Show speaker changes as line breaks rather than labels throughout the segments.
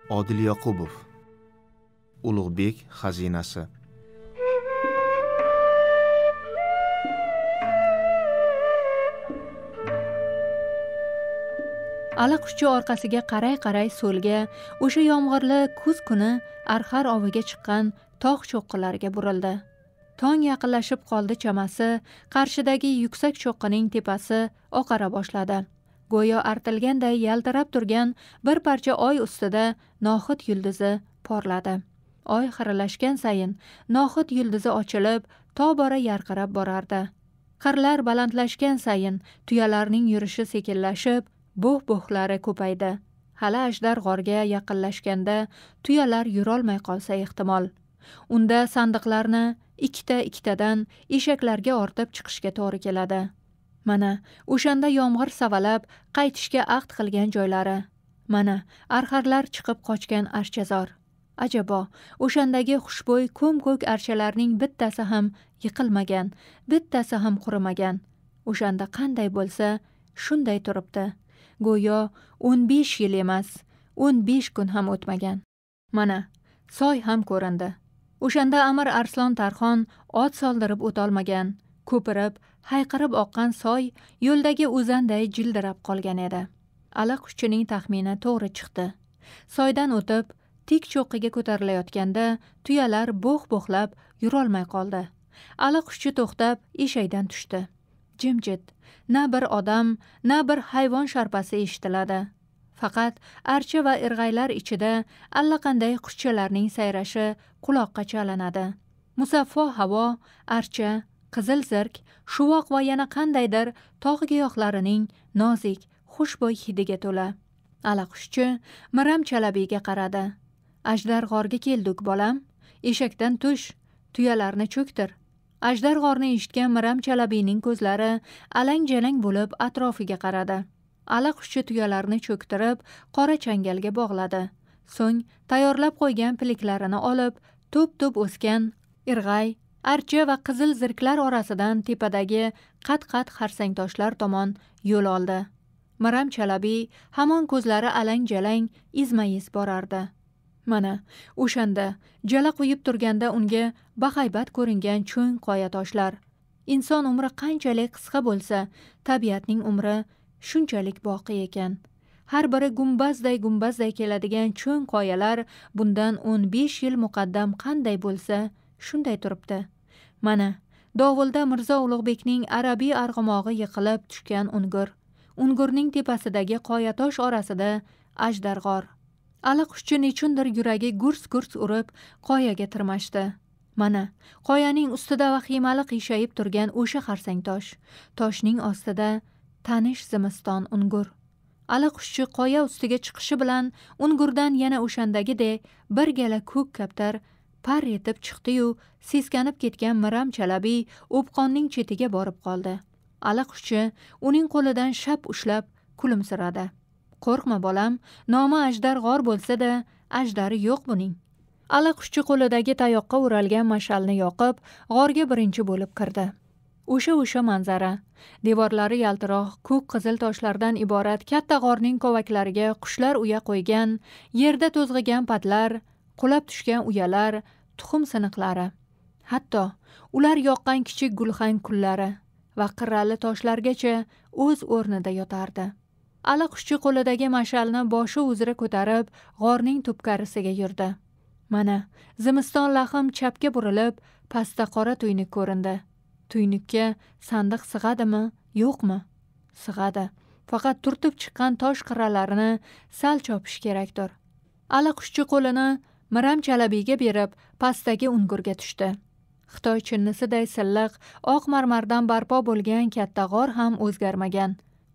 Odil Yoqubov. Ulug'bek xazinasi.
Aliqushchi orqasiga qaray-qaray so'lga, o'sha yomg'irli kuz kuni arxar oviga chiqqan tog' cho'qqilariga burildi. Tong yaqinlashib qoldi chamasi, qarshidagi yuksak cho'qqining tepasi oqara boshladi. Go'yo artilganday yaltirab turgan bir parcha oy ustida noxit yulduzi porladi. Oy xiralashgan sayin noxit yulduzi ochilib, tobora yarqirab borardi. Qirlar balandlashgan sayin tuyalarning yurishi sekinlashib, bo'h-bo'hlari ko'paydi. Hali ajdar g'orga yaqinlashganda tuyalar yurolmay qolsa ehtimol. Unda sandiqlarni ikkita-ikkitadan eshaklarga ortib chiqishga to'g'ri keladi. Mana, o'shanda yomg'ir savalab qaytishga ahd qilgan joylari. Mana, arxarlar chiqib qochgan archazor. Ajabo, o'shandagi xushbo'y ko'm-ko'k archalarning bittasi ham yiqilmagan, bittasi ham qurimagan. O'shanda qanday bo'lsa, shunday turibdi. Go'yo 15 yil emas, 15 kun ham o'tmagan. Mana, soy ham ko'rindi. O'shanda Amir Arslon Tarxon ot soldirib o'tolmagan, ko'pirib, hayqirib oqqan soy yo'ldagi o'zanday jildirab qolgan edi. Aliqushchining taxmini to'g'ri chiqdi. Soydan o'tib, tik cho'qqiga ko'tarilayotganda tuyalar bo'h-bo'hlab yurolmay qoldi. Aliqushchi to'xtab, eshakdan tushdi. Jimjit, na bir odam, na bir hayvon sharpasi eshitiladi. Faqat archa va irg'aylar ichida allaqanday qushchalarning sayrashi quloqqa chalinadi. Musaffo havo, archa, qizil zirk, shuvoq va yana qandaydir tog' giyohlarining nozik, xushbo'y hidiga to'la. Aliqushchi Miram Chalabiyga qaradi. Ajdar g'orga keldik, bolam. Eshakdan tush, tuyalarni cho'ktir. Ajdar g'orni eshitgan Miram Chalabiyning ko'zlari alang-jalang bo'lib atrofiga qaradi. Aliqushchi tuyalarni cho'ktirib, qora changalga bog'ladi. So'ng tayyorlab qo'ygan piliklarini olib, to'p-to'p o'sgan irg'ay, archa va qizil zirklar orasidan tepadagi qat-qat xarsang toshlar tomon yo'l oldi. Miram Chalabiy hamon ko'zlari alang-jalang izma-iz borardi. Mana, o'shanda jala quyib turganda unga bahaybat ko'ringan cho'ng qoya toshlar. Inson umri qanchalik qisqa bo'lsa, tabiatning umri shunchalik boqiy ekan. Har biri gumbazday keladigan cho'ng qoyalar bundan 15 yil muqaddam qanday bo'lsa, shunday turibdi. Mana, Dovulda Mirzo Ulug'bekning arabiy arg'umog'i yiqilib tushgan ungur. Ungurning tepasidagi qoyatosh orasida ajdarg'or. Aliqushchi nechundir yuragi gurs-gurs urib qoyaga tirmashdi. Mana, qoyaning ustida vahimali qiyshayib turgan o'sha xarsang tosh. Toshning ostida tanish zimiston ungur. Aliqushchi qoya ustiga chiqishi bilan ungurdan yana o'shandagidek bir gala ko'k kaptar par etib chiqdi-yu, seskanib ketgan Miram Chalabiy o'pqonning chetiga borib qoldi. Aliqushchi uning qo'lidan shap ushlab kulimsiradi. Qo'rqma bolam, nomi ajdar g'or bo'lsa-da, ajdari yo'q buning. Aliqushchi qo'lidagi tayoqqa o'ralgan mash'alni yoqib, g'orga birinchi bo'lib kirdi. O'sha manzara, devorlari yaltiroq ko'k qizil toshlardan iborat katta g'orning kovaklariga qushlar uya qo'ygan, yerda to'zg'igan patlar, qulab tushgan uyalar, tuxum siniqlari, hatto ular yoqqan kichik gulxan kullari va qirrali toshlargacha o'z o'rnida yotardi. Aliqushchi qo'lidagi mash'alni boshi uzra ko'tarib, g'orning tubkarisiga yurdi. Mana, zimiston lahim chapga burilib, pastda qora tuynuk ko'rindi. Tuynukka sandiq sig'adimi, yo'qmi? Sig'adi. Faqat turtib chiqqan tosh qirralarini sal chopish kerakdir. Aliqushchi qo'lini Miram Chalabiyga berib, pastdagi ungurga tushdi. Xitoy chinnisiday silliq, oq marmardan barpo bo'lgan katta g'or ham o'zgarmagan.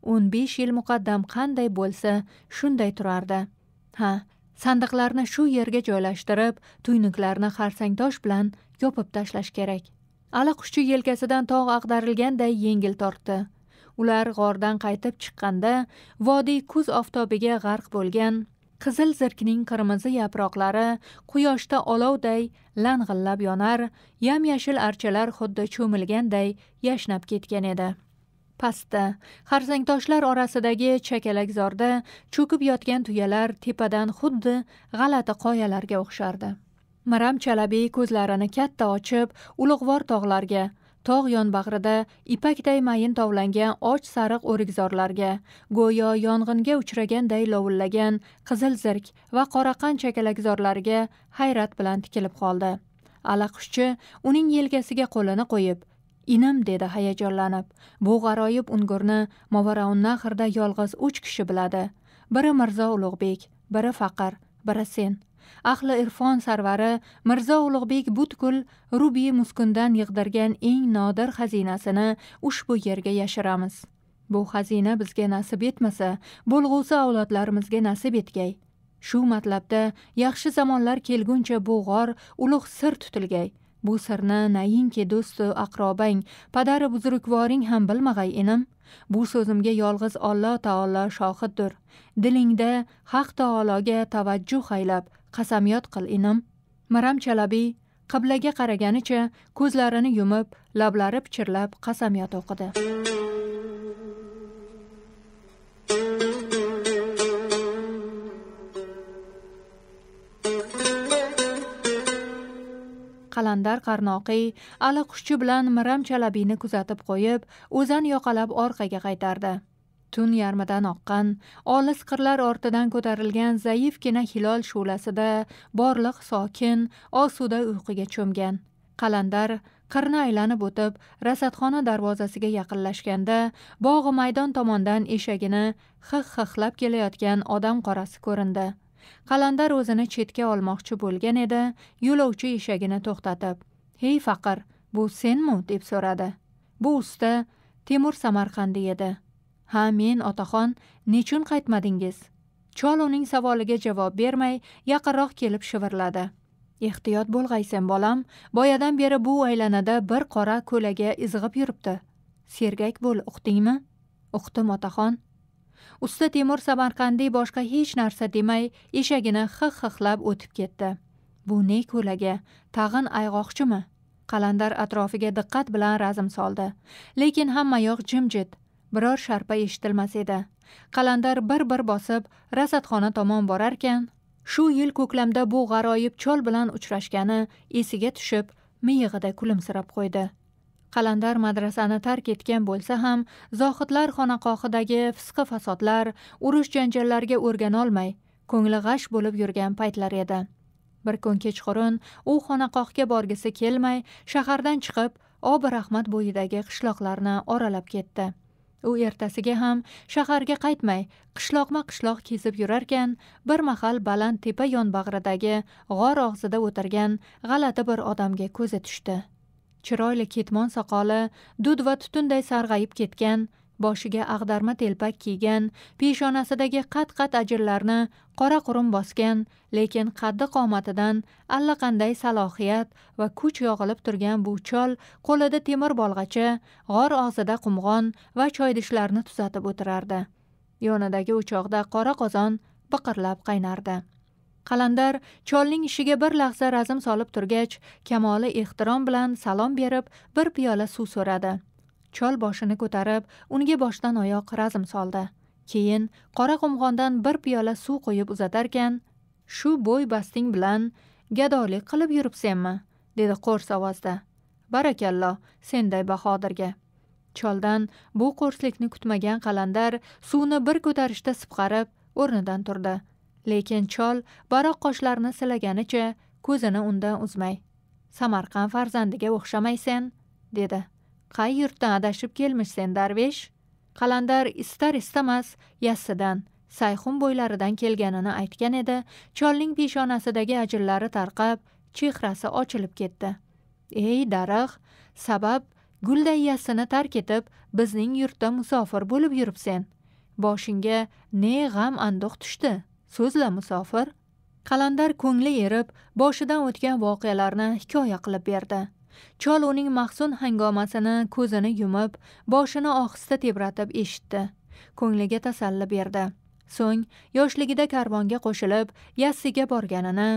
15 yil muqaddam qanday bo'lsa, shunday turardi. Ha, sandiqlarni shu yerga joylashtirib, tuynuklarni xarsangtosh bilan yopib tashlash kerak. Aliqushchi yelkasidan tog' ag'darilganday yengil tortdi. Ular g'ordan qaytib chiqqanda, vodiy kuz oftobiga g'arq bo'lgan, qizil zirkning qirmizi yaproqlari quyoshda olovday lang'illab yonar, yam-yashil archalar xuddi cho'milganday yashnab ketgan edi. Pastda, xarsangtoshlar orasidagi chakalakzorda cho'kib yotgan tuyalar tepadan xuddi g'alati qoyalarga o'xshardi. Miram Chalabi ko'zlarini katta ochib, ulug'vor tog'larga, tog' yonbag'rida ipakday mayin tovlangan och sariq o'rikzorlarga, go'yo yong'inga uchraganday lovullagan qizil zirk va qoraqand chakalakzorlarga hayrat bilan tikilib qoldi. Allaquşchi uning yelkasiga qo'lini qo'yib, "Inim" dedi hayajonlanib. Bu g'aroyib ungurni Movarounnahrda yolg'iz 3 kishi biladi. Biri Mirzo Ulug'bek, biri Faqir, biri sen. Ahli irfon sarvari Mirzo Ulug'bek butkul rubi muskundan yig'dirgan eng nodir xazinasini ushbu yerga yashiramiz. Bu xazina bizga nasib etmasa, bo'lg'usi avlodlarimizga nasib etgay. Shu matlabda yaxshi zamonlar kelguncha bu g'or ulug' sir tutilgay. Bu sirni nainki do'stu aqrobang, padari buzrukvoring ham bilmag'ay inim. Bu so'zimga yolg'iz Alloh taolo shohiddir. Dilingda Haq taologa tavajjuh aylab qasamyod qil inim. Miram Chalabi qiblaga qaraganicha ko'zlarini yumib, lablari pichirlab qasamyod o'qidi. Qalandar Qarnoqiy allaquşchi bilan Miram Chalabini kuzatib qo'yib, o'zan yoqalab orqaga qaytardi. Tun yarmidan oqqan, olis qirlar ortidan ko'tarilgan zaifgina hilol shu'lasida borliq sokin, osuda uyquga cho'mgan. Qalandar qirni aylanib o'tib, rasadxona darvozasiga yaqinlashganda, bog'i maydon tomondan eshagini hix-hixlab kelayotgan odam qorasi ko'rindi. Qalandar o'zini chetga olmoqchi bo'lgan edi, yo'lovchi eshagini to'xtatib, "Hey Faqir, bu senmi?" deb so'radi. Bu usta Temur Samarqandi edi. "Ha, men otaxon, nechun qaytmadingiz?" Chol uning savoliga javob bermay, yaqinroq kelib shivirladi. "Ehtiyot bo'lg'aysan bolam, boyadan beri bu aylanada bir qora ko'laga izg'ib yuribdi. Sergak bo'l, uqdingmi?" "Uqdim otaxon." Usta Temur Samarqandi boshqa hech narsa demay, eshagini hix-hixlab o'tib ketdi. "Bu ne ko'laga? Tag'in ayg'oqchimi?" Qalandar atrofiga diqqat bilan razm soldi. Lekin hamma yoq jimjit, biror sharpa eshitilmas edi. Qalandar bir bosib rasadxona tomon borarkan, shu yil ko'klamda bu g'aroyib chol bilan uchrashgani esiga tushib, miyig'ida kulimsirab qo'ydi. Qalandar madrasani tark etgan bo'lsa ham, zohidlar xonaqohidagi fisqi fasodlar, urush janjallarga o'rganolmay, ko'ngli g'ash bo'lib yurgan paytlar edi. Bir kun kechqurun u xonaqohga borgisi kelmay, shahardan chiqib, Obi Rahmat bo'yidagi qishloqlarni oralab ketdi. U ertasiga ham shaharga qaytmay, qishloqma-qishloq kezib yurarkan, bir mahal baland tepa yonbag'ridagi g'or og'zida o'tirgan g'alati bir odamga ko'zi tushdi. Chiroyli ketmon soqoli, dud va tutunday sarg'ayib ketgan, boshiga ag'darma telpak kiygan, peshonasidagi qat-qat ajinlarni qora qurum bosgan, lekin qaddi qomatidan allaqanday salohiyat va kuch yog'ilib turgan bu chol qo'lida temir bolg'acha, g'or og'zida qumg'on va choydishlarni tuzatib o'tirardi. Yonidagi o'choqda qora qozon biqirlab qaynardi. Qalandar cholning ishiga bir lahza razm solib turgach, kamoli ehtirom bilan salom berib, bir piyola suv so'radi. Chol boshini ko'tarib, unga boshdan oyoq razm soldi. Keyin qora qumg'ondan bir piyola suv qo'yib uzatarkan, "Shu bo'y basting bilan gadolik qilib yuribsanmi?" dedi qo'rs ovozda. "Barakalloh, senday bahodirga." Choldan bu qo'rslikni kutmagan Qalandar suvni bir ko'tarishda sipqarib, o'rnidan turdi. Lekin chol baroq qoshlarini silaganicha ko'zini undan uzmay, "Samarqand farzandiga o'xshamaysan" dedi. "Qay yurtdan adashib kelmishsan, darvesh?" Qalandar istar-istamas yassidan, Sayxun bo'ylaridan kelganini aytgan edi. Cholning peshonasidagi ajinlari tarqab, chehrasi ochilib ketdi. "Ey daraxt, sabab gulday yassini tark etib, bizning yurtda musofir bo'lib yuribsan. Boshingga ne g'am anduq tushdi? So'zla musofir." Qalandar ko'ngli erib, boshidan o'tgan voqealarni hikoya qilib berdi. Chol uning mahzun hangomasini ko'zini yumib, boshini ohista tebratib eshitdi. Ko'ngliga tasalli berdi. So'ng yoshligida karvonga qo'shilib, yassiga borganini,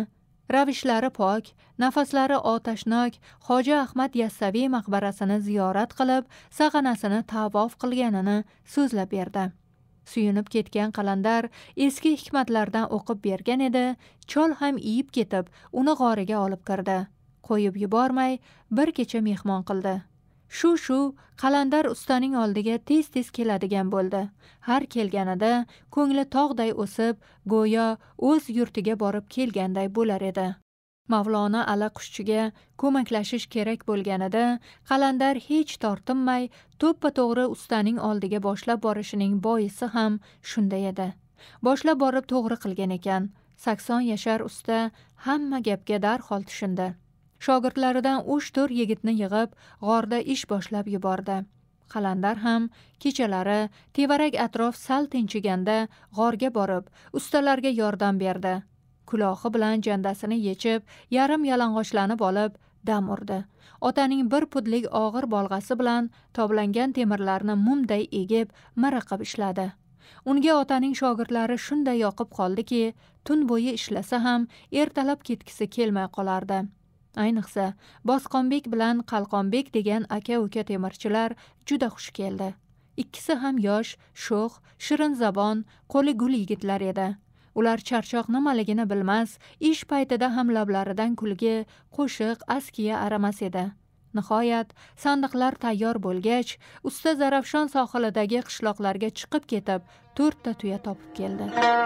ravishlari pok, nafaslari otashnok Hoji Ahmad Yassaviy maqbarasini ziyorat qilib, sag'anasini tavof qilganini so'zlab berdi. Suyunib ketgan Qalandar eski hikmatlardan o'qib bergan edi, chol ham iyib ketib, uni g'origa olib kirdi. Qo'yib yubormay, bir kecha mehmon qildi. Shu Qalandar ustaning oldiga tez-tez keladigan bo'ldi. Har kelganida ko'ngli tog'day o'sib, go'yo o'z yurtiga borib kelganday bo'lar edi. Mavlona Ala qushchiga ko'maklashish kerak bo'lganida Qalandar hech tortinmay to'ppa-to'g'ri ustaning oldiga boshlab borishining boisi ham shunda edi. Boshlab borib to'g'ri qilgan ekan. 80 yashar usta hamma gapga darhol tushundi. Shogirdlaridan 3-4 yigitni yig'ib, g'orda ish boshlab yubordi. Qalandar ham kechalari tevarak atrof sal tinchiganda g'orga borib, ustalarga yordam berdi. Kulohi bilan jandasini yechib, yarim yalang'ochlanib olib, dam urdi. Otaning bir pudlik og'ir bolg'asi bilan toblangan temirlarni mumday egib, miriqib ishladi. Unga otaning shogirdlari shunday yoqib qoldiki, tun bo'yi ishlasa ham ertalab ketgisi kelmay qolardi. Ayniqsa, Bosqonbek bilan Qalqonbek degan aka-uka temirchilar juda xush keldi. Ikkisi ham yosh, sho'x, shirin zabon, qo'li gul yigitlar edi. Ular charchoq nimaligini bilmas, ish paytida ham lablaridan kulgi, qo'shiq, askiya aramas edi. Nihoyat, sandiqlar tayyor bo'lgach, usta Zarafshon sohilidagi qishloqlarga chiqib ketib, 4 ta tuya topib keldi.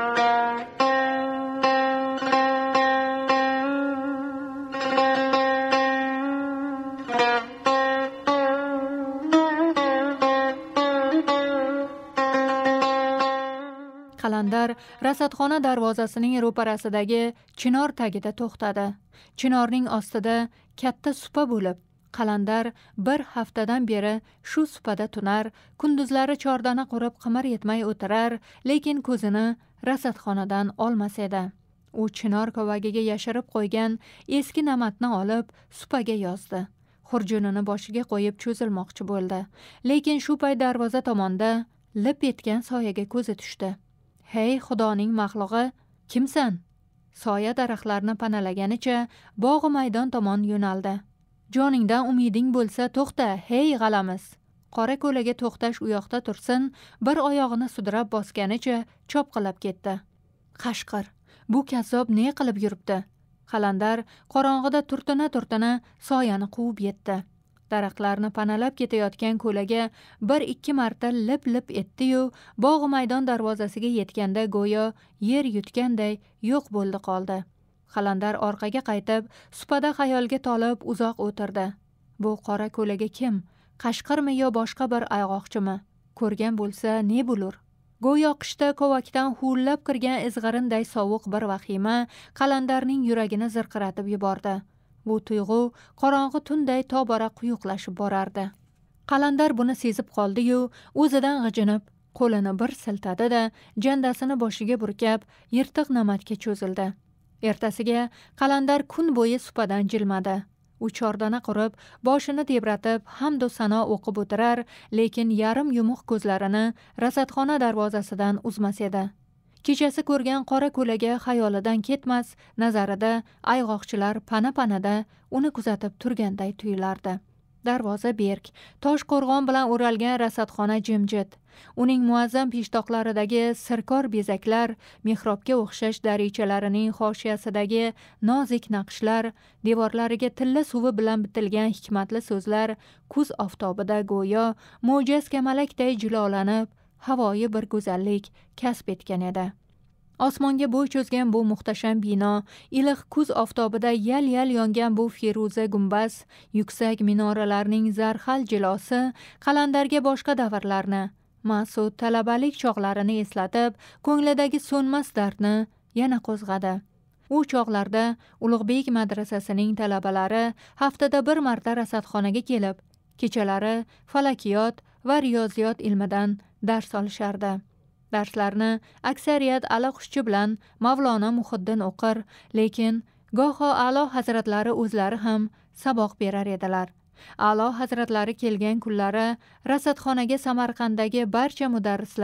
Qalandar rasadxona darvozasining ro'parasidagi chinor tagida to'xtadi. Chinorning ostida katta supa bo'lib, Qalandar bir haftadan beri shu supada tunar, kunduzlari chordana qurib qimir yetmay o'tirar, lekin ko'zini rasadxonadan olmas edi. U chinor kovagiga yashirib qo'ygan eski namatni olib supaga yozdi. Xurjunini boshiga qo'yib cho'zilmoqchi bo'ldi. Lekin shu payt darvoza tomonda lip etgan soyaga ko'zi tushdi. "Hey, Xudoning maxluqi, kimsan?" Soya daraxtlarni panalaganicha bog' maydon tomon yo'naldi. "Joningdan umiding bo'lsa to'xta, hey g'alamis." Qora ko'laga to'xtash u yoqda tursin, bir oyog'ini sudrab bosganicha chopqilab ketdi. Qashqir, bu kazzob ne qilib yuribdi? Qalandar qorong'ida turtina soyani quvib yetdi. Daraxtlarni panalab ketayotgan ko'laga 1-2 marta lip etdi-yu, bog' maydon darvozasiga yetganda go'yo yer yutganday yo'q bo'ldi qoldi. Qalandar orqaga qaytib, supada xayolga tolib uzoq o'tirdi. Bu qora ko'laga kim? Qashqirmi yo boshqa bir ayg'oqchimi? Ko'rgan bo'lsa ne bo'lur? Go'yo qishda kovakdan huvillab kirgan izg'irinday sovuq bir vahima Qalandarning yuragini zirqiratib yubordi. Bu tuyg'u qorong'i tunday tobora quyuqlashib borardi. Qalandar buni sezib qoldi-yu, o'zidan g'ijinib, qo'lini bir siltadi-da, jandasini boshiga burkab, yirtiq namatga cho'zildi. Ertasiga Qalandar kun bo'yi supadan jilmadi. U chordana qurib, boshini tebratib, hamdu sano o'qib o'tirar, lekin yarim yumuq ko'zlarini rasadxona darvozasidan uzmas edi. Kechasi ko'rgan qora ko'laga xayolidan ketmas, nazarida ayg'oqchilar pana-panada uni kuzatib turganday tuyulardi. Darvoza berk, tosh qo'rg'on bilan o'ralgan rasadxona jimjit. Uning muazzam peshtoqlaridagi sirkor bezaklar, mehrobga o'xshash darichalarining hoshiyasidagi nozik naqshlar, devorlariga tilla suvi bilan bitilgan hikmatli so'zlar kuz oftobida go'yo mo'jiz kamalakday jilolanib, havoyi bir go'zallik kasb etgan edi. Osmonga bo'y cho'zgan bu muhtasham bino, iliq kuz oftobida yal-yal yongan bu feruza gumbaz, yuksak minoralarning zarhal jilosi Qalandarga boshqa davrlarni, mas'ud talabalik chog'larini eslatib, ko'nglidagi so'nmas dardni yana qo'zg'adi. U chog'larda Ulug'bek madrasasining talabalari haftada bir marta rasadxonaga kelib, kechalari falakiyot va riyoziyot ilmidan dars olishardi. Darslarni aksariyat Ala qushchi bilan Mavlona Muhiddin o'qir, lekin goho A'lo hazratlari o'zlari ham saboq berar edilar. A'lo hazratlari kelgan kunlari rasadxonaga Samarqanddagi barcha mudarrislar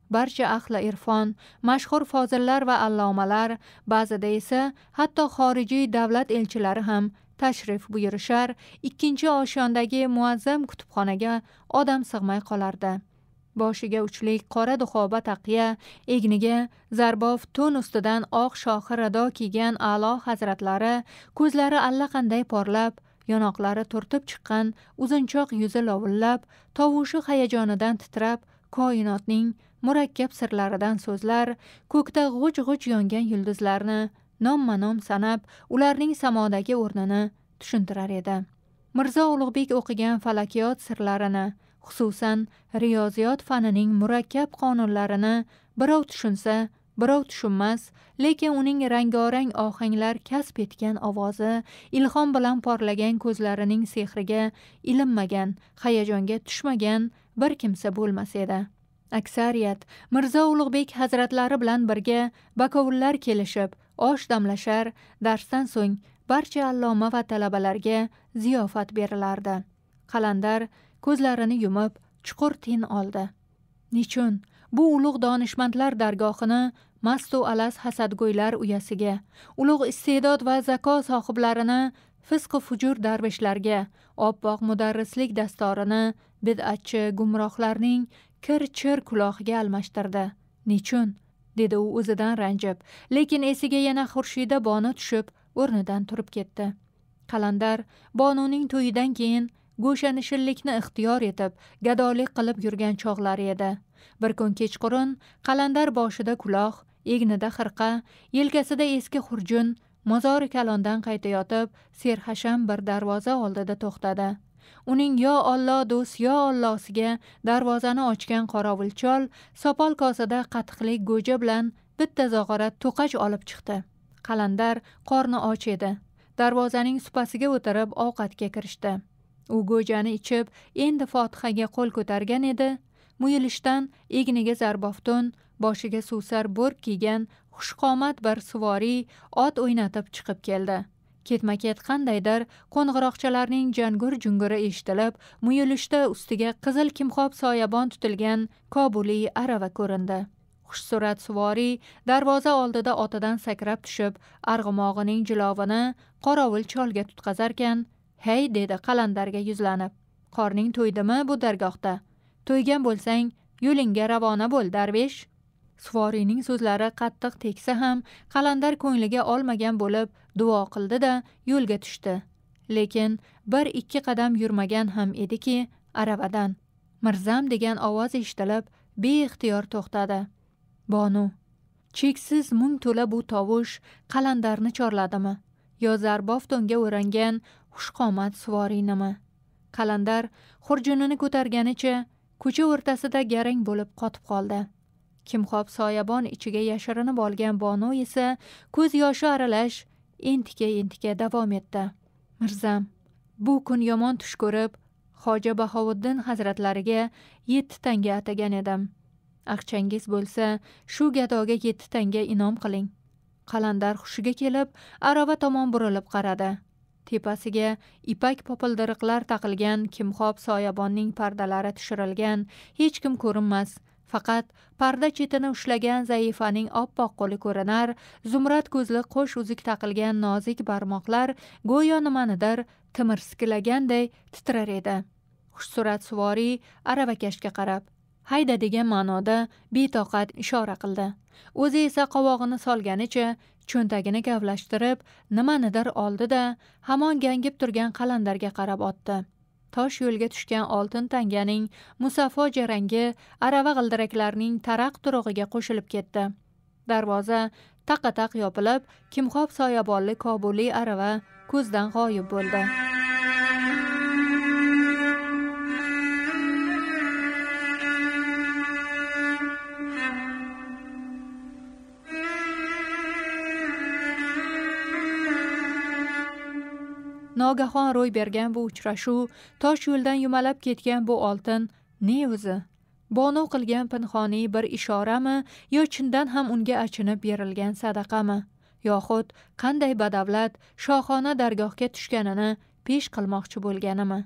barcha ahli irfon, mashhur fozillar va allomalar, ba'zida esa hatto xorijiy davlat elchilari ham tashrif buyurishar, ikkinchi oshiyondagi muazzam kutubxonaga odam sig'may qolardi. Boshiga uchlik qora duxoba taqiya, egniga zarbof to'n ustidan oq shohi rado kiygan a'lo hazratlari, ko'zlari allaqanday porlab, yonoqlari turtib chiqqan uzunchoq yuzi lovullab, tovushi hayajonidan titrab, koinotning murakkab sirlaridan so'zlar, ko'kda g'uj-g'uj yongan yulduzlarni nomma-nom sanab, ularning samodagi o'rnini tushuntirar edi. Mirzo Ulug'bek o'qigan falakiyot sirlarini, xususan riyoziyot fanining murakkab qonunlarini birov tushunsa, birov tushunmas, lekin uning rangorang ohanglar kasb etgan ovozi, ilhom bilan porlagan ko'zlarining sehriga ilinmagan, hayajonga tushmagan bir kimsa bo'lmas edi. Aksariyat Mirzo Ulug'bek hazratlari bilan birga bakovullar kelishib, osh damlashar, darsdan so'ng barcha alloma va talabalarga ziyofat berilardi. Qalandar ko'zlarini yumib, chuqur tin oldi. Nechun bu ulug' donishmandlar dargohini mastu alas hasadgo'ylar uyasiga, ulug' iste'dod va zako sohiblarini fisq-u fujur darvishlarga, oppoq mudarrislik dastorini bid'atchi gumrohlarning kir-chir quloqiga almashtirdi? Nechun? Dedi u o'zidan ranjib, lekin esiga yana Xurshida Bonu tushib, o'rnidan turib ketdi. Qalandar Bonuning to'yidan keyin go'shanishillikni ixtiyor etib, gadolik qilib yurgan chog'lari edi. Bir kun kechqurun Qalandar boshida kuloq, egnida xirqa, yelkasida eski xurjun, mozori kalondan qaytayotib, serhasham bir darvoza oldida to'xtadi. Uning yo Alloh do'st, yo Allohsiga darvozani ochgan qorovulchol sopol kosada qatiqlik go'ja bilan bitta zog'ora to'qach olib chiqdi. Qalandar qorni och edi. Darvozaning supasiga o'tirib ovqatga kirishdi. U go'jani ichib, endi Fotihaga qo'l ko'targan edi. Muyulishdan egniga zarboftun, boshiga suvsar bo'rk kiygan xushqomat bir suvoriy ot o'ynatib chiqib keldi. Ketma-ket qandaydir qo'ng'iroqchalarning jangur-junguri eshitilib, muyulishda ustiga qizil kimxob soyabon tutilgan Kobuliy arava ko'rindi. Xushsurat suvoriy darvoza oldida otidan sakrab tushib, arg'umog'ining jilovini qorovul cholga tutqazarkan, "Hey", dedi Qalandarga yuzlanib. "Qorning to'ydimi bu dargohda? To'ygan bo'lsang, yo'lingga ravona bo'l, darvesh." Suvoriyning so'zlari qattiq teksa ham Qalandar ko'ngliga olmagan bo'lib duo qildi-da yo'lga tushdi. Lekin bir ikki qadam yurmagan ham ediki, aravadan "Mirzam" degan ovoz eshitilib, beixtiyor to'xtadi. Bonu. Cheksiz mung to'la bu tovush Qalandarni chorladimi? Yo zarbof to'nga o'rangan xushqomat suvoriynimi? Qalandar xurjunini ko'targanicha ko'cha o'rtasida garang bo'lib qotib qoldi. Kimxob soyabon ichiga yashirinib olgan Bonu esa ko'z yoshi aralash entika davom etdi. "Mirzam, bu kun yomon tush ko'rib, Xoja Bahovuddin hazratlariga 7 tanga atagan edim. Aqchangiz bo'lsa, shu gadoga 7 tanga inom qiling." Qalandar hushiga kelib, arava tomon burilib qaradi. Tepasiga ipak popildiriqlar taqilgan kimxob soyabonning pardalari tushirilgan, hech kim ko'rinmas. Faqat parda chetini ushlagan zaifaning oppoq qo'li ko'rinar, zumrad ko'zli qo'sh uzuk taqilgan nozik barmoqlar go'yo nimanidir timirskilaganday titrar edi. Xushsurat suvoriy aravakashga qarab, "Hayda" degan ma'noda betoqat ishora qildi. O'zi esa qovog'ini solganicha cho'ntagini kavlashtirib, nimanidir oldi-da, hamon gangib turgan Qalandarga qarab otdi. Tosh yo'lga tushgan oltin tanganing musaffo jarangi arava g'ildiraklarining taraq-turug'iga qo'shilib ketdi. Darvoza taqa-taq yopilib, kimxob soyabonli Kobuliy arava ko'zdan g'oyib bo'ldi. Nogahon ro'y bergan bu uchrashuv, tosh yo'ldan yumalab ketgan bu oltin ne o'zi? Bonu qilgan pinhoniy bir ishorami, yo chindan ham unga achinib berilgan sadaqami? Yoxud qanday badavlat shohona dargohga tushganini pesh qilmoqchi bo'lganimi?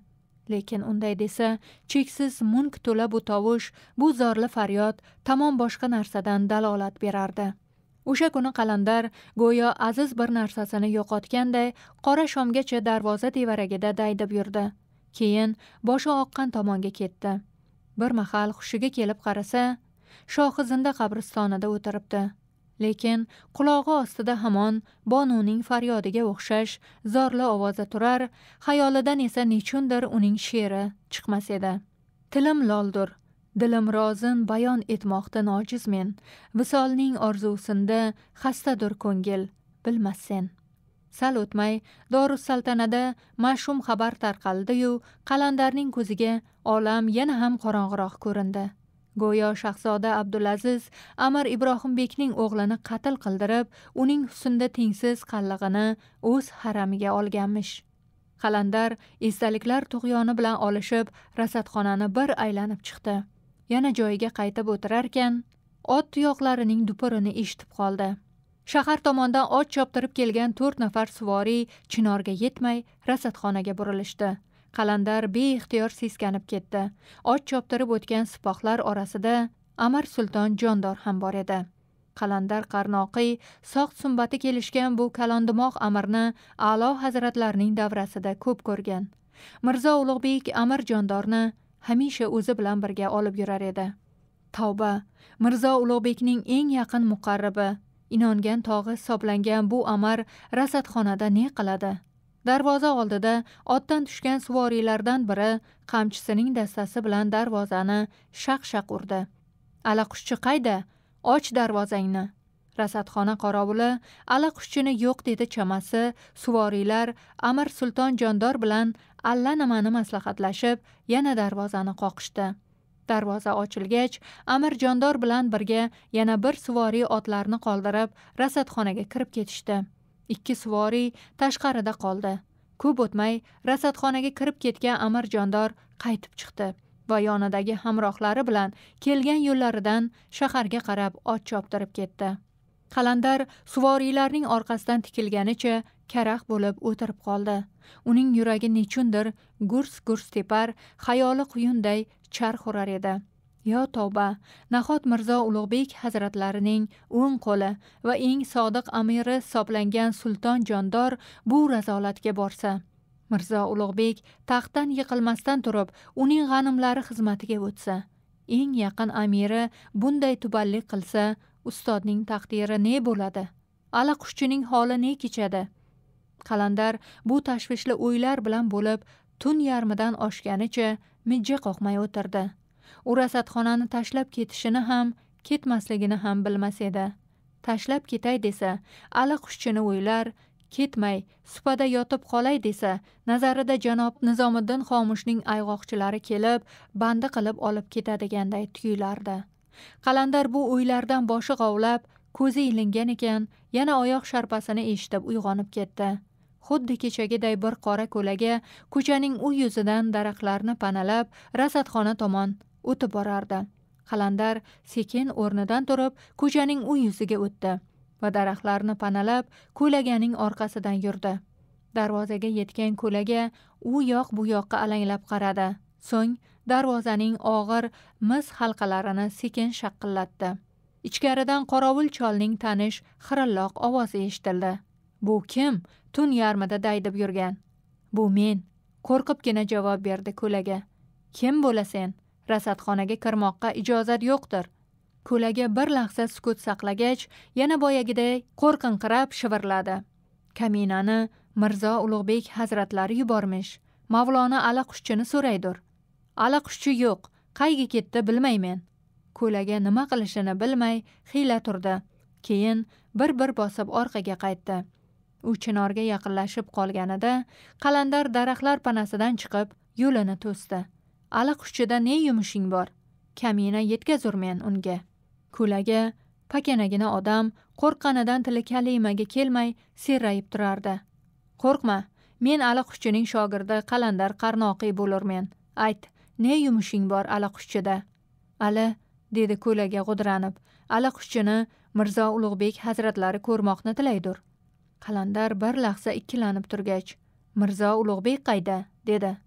lekin unday desa cheksiz mung to'la bu tovush, bu zorli faryod tamom boshqa narsadan dalolat berardi. O'sha kuni Qalandar go'yo aziz bir narsasini yo'qotganday qora shomgacha darvoza tevaragida daydib yurdi. Keyin boshi oqqan tomonga ketdi. Bir mahal hushiga kelib qarasa, Shohizinda qabristonida o'tiribdi. Lekin qulog'i ostida hamon Bonuning faryodiga o'xshash zorli ovoza turar, xayolidan esa nechundir uning she'ri chiqmas edi. Tilim loldur, dilim rozin bayon etmoqda nojiz men, visolning orzusinda xastadur ko'ngil, bilmassen. Sal o'tmay Dorussaltanada mash'um xabar tarqaldi-yu, Qalandarning ko'ziga olam yana ham qorong'iroq ko'rindi. Go'yo Shahzoda Abdulaziz Amir Ibrohimbekning o'g'lini qatl qildirib, uning husnida tengsiz qallig'ini o'z haramiga olganmish. Qalandar esdaliklar tug'yoni bilan olishib, rasadxonani bir aylanib chiqdi. Yana joyiga qaytib o'tirarkan, ot tuyoqlarining dupurini eshitib qoldi. Shahar tomondan ot choptirib kelgan 4 nafar suvoriy chinorga yetmay rasadxonaga burilishdi. Qalandar beixtiyor seskanib ketdi. Ot choptirib o'tgan sipohlar orasida Amir Sulton Jondor ham bor edi. Qalandar Qarnoqiy soq sumbati kelishgan bu kalondimoq amirni A'lo hazratlarining davrasida ko'p ko'rgan. Mirzo Ulug'bek Amir Jondorni hamisha o'zi bilan birga olib yurar edi. Tavba, Mirzo Ulug'bekning eng yaqin muqarrabi, inongan tog'i hisoblangan bu amir rasadxonada ne qiladi? Darvoza oldida otdan tushgan suvoriylardan biri qamchisining dastasi bilan darvozani shaq-shaq urdi. Alaqushchi qayda? Och darvozangni. Rasadxona qorovuli alaqushchini yo'q dedi chamasi. Suvoriylar Amir Sulton Jondor bilan allanimani maslahatlashib, yana darvozani qoqishdi. Darvoza ochilgach, Amir Jondor bilan birga yana bir suvoriy otlarni qoldirib, rasadxonaga kirib ketishdi. 2 suvoriy tashqarida qoldi. Ko'p o'tmay rasadxonaga kirib ketgan Amir Jondor qaytib chiqdi va yonidagi hamrohlari bilan kelgan yo'llaridan shaharga qarab ot choptirib ketdi. Qalandar suvoriylarning orqasidan tikilganicha karaxt bo'lib o'tirib qoldi. Uning yuragi nechundir gurs-gurs tepar, xayoli quyunday charx urar edi. Yo tavba, nahot Mirzo Ulug'bek hazratlarining o'ng qo'li va eng sodiq amiri hisoblangan Sulton Jondor bu razolatga borsa. Mirzo Ulug'bek taxtdan yiqilmasdan turib, uning g'animlari xizmatiga o'tsa. Eng yaqin amiri bunday tubanlik qilsa, ustodning taqdiri ne bo'ladi? Alaqushchining holi ne kechadi? Qalandar bu tashvishli o'ylar bilan bo'lib, tun yarmidan oshganicha mijja qoqmay o'tirdi. U rasadxonani tashlab ketishini ham, ketmasligini ham bilmas edi. Tashlab ketay desa, alaqushchini o'ylar, ketmay, supada yotib qolay desa, nazarida janob Nizomiddin Xomushning ayg'oqchilari kelib, bandi qilib olib ketadiganday tuyulardi. Qalandar bu o'ylardan boshi g'ovlab, ko'zi ilingan ekan, yana oyoq sharpasini eshitib uyg'onib ketdi. Xuddi kechagiday bir qora ko'laga ko'chaning u yuzidan daraxtlarni panalab, rasadxona tomon o'tib borardi. Qalandar sekin o'rnidan turib, ko'chaning u yuziga o'tdi va daraxtlarni panalab, ko'laganing orqasidan yurdi. Darvozaga yetgan ko'laga u yoq bu yoqqa alanglab qaradi. So'ng darvozaning og'ir mis halqalarini sekin shaqillatdi. Ichkaridan qorovul cholning tanish xirilloq ovozi eshitildi. Bu kim? Tun yarmida daydib yurgan. Bu men. Qo'rqibgina javob berdi ko'laga. Kim bo'lasen? Rasadxonaga kirmoqqa ijozat yo'qdir. Ko'laga bir lahza sukut saqlagach, yana boyagiday qo'rqinqirab shivirladi. Kaminani Mirzo Ulug'bek hazratlari yubormish. Mavlona alaqushchini so'raydir. Alaqushchi yo'q, qayga ketdi bilmayman. Ko'laga nima qilishini bilmay xiyla turdi. Keyin bir bosib orqaga qaytdi. U chinorga yaqinlashib qolganida Qalandar daraxtlar panasidan chiqib yo'lini to'sdi. Alaqushchida ne yumushing bor? Kamina yetkazurmen unga. Ko'laga pakanagina odam qo'rqqanidan tili kalimaga kelmay serrayib turardi. Qo'rqma, men alaqushchining shogirdi Qalandar Qarnoqiy bo'lurmen. Ayt, ne yumushing bor alaqushchida? Ali, dedi ko'laga g'udranib, alaqushchini Mirzo Ulug'bek hazratlari ko'rmoqni tilaydir. Qalandar bir lahza ikkilanib turgach, Mirzo Ulug'bek qayda? Dedi.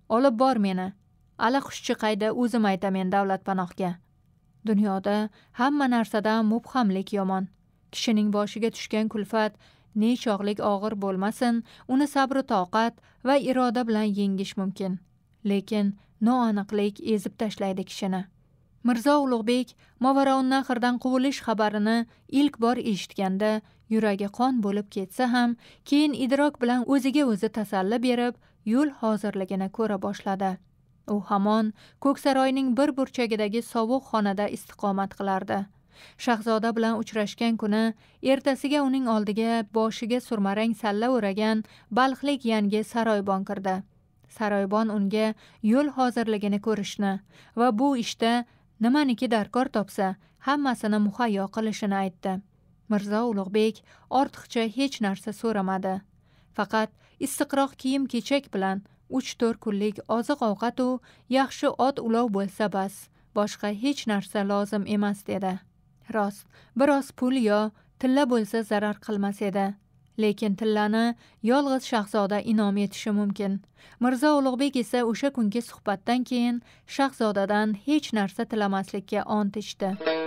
olib bor meni. Allaqushchi qayda o'zim aytamen davlatpanohga. Dunyoda hamma narsadan mubhamlik yomon. Kishining boshiga tushgan kulfat nechog'lik og'ir bo'lmasin, uni sabr toqat va iroda bilan yengish mumkin. Lekin noaniqlik ezib tashlaydi kishini. Mirzo Ulug'bek Movarounnahirdan quvilish xabarini ilk bor eshitganda yuragi qon bo'lib ketsa ham, keyin idrok bilan o'ziga o'zi tasalli berib, yo'l hozirligini ko'ra boshladi. U hamon Ko'ksaroyning bir burchagidagi sovuq xonada istiqomat qilardi. Shahzoda bilan uchrashgan kuni ertasiga uning oldiga boshiga surmarang salla o'ragan balxlik yangi saroybon kirdi. Saroybon unga yo'l hozirligini ko'rishni va bu ishda nimaniki darkor topsa, hammasini muhayyo qilishini aytdi. Mirzo Ulug'bek ortiqcha hech narsa so'ramadi. Faqat issiqroq kiyim-kechak bilan 3-4 kunlik oziq-ovqat u yaxshi ot ulov bo'lsa bas, boshqa hech narsa lozim emas dedi. Rost, biroz pul yo tilla bo'lsa zarar qilmas edi. Lekin tillani yolg'iz shahzoda inom etishi mumkin. Mirzo Ulug'bek esa o'sha kungi suhbatdan keyin shahzodadan hech narsa tilamaslikka ont ichdi.